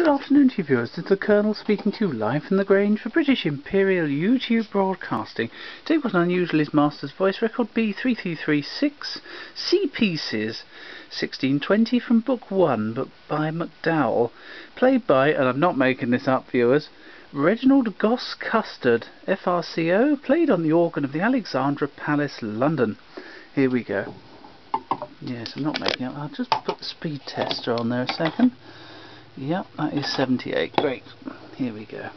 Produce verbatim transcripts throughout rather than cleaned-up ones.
Good afternoon to you viewers. This is the Colonel speaking to you live from the Grange for British Imperial YouTube Broadcasting. Today was unusual is Master's Voice record B three three three six, C Pieces, sixteen twenty from Book one, book by McDowell, played by, and I'm not making this up viewers, Reginald Goss Custard, F R C O, played on the organ of the Alexandra Palace, London. Here we go. Yes, I'm not making it up. I'll just put the speed tester on there a second. Yep, that is seventy-eight. Great. Here we go.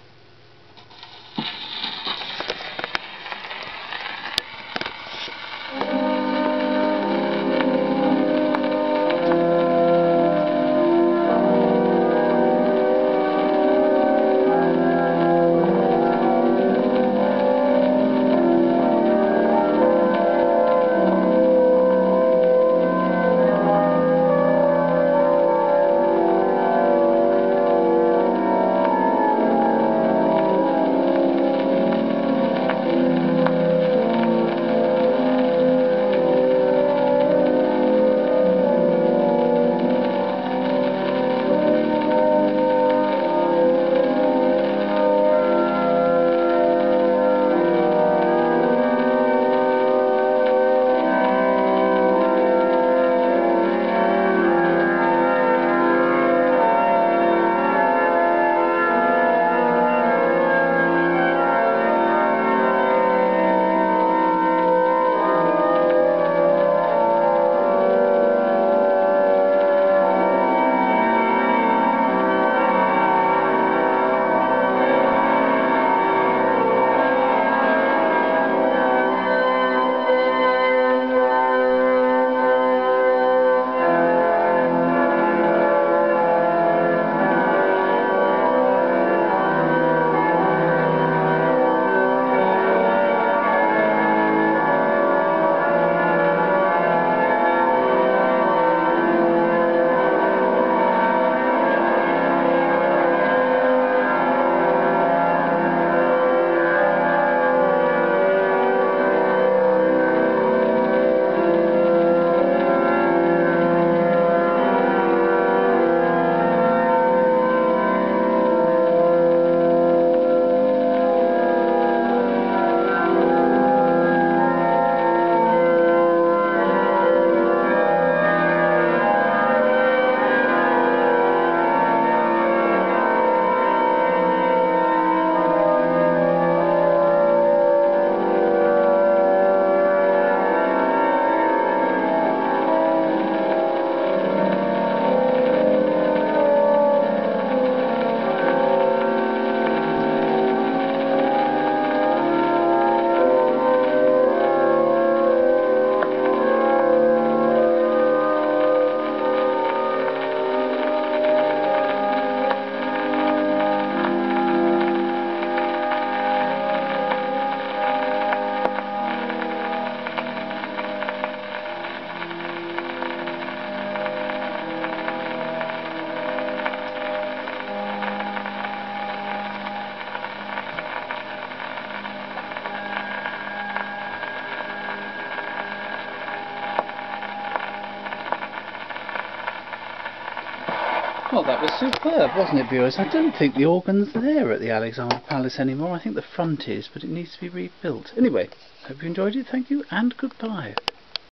Well, that was superb, wasn't it, viewers? I don't think the organ's there at the Alexandra Palace anymore. I think the front is, but it needs to be rebuilt. Anyway, hope you enjoyed it. Thank you, and goodbye.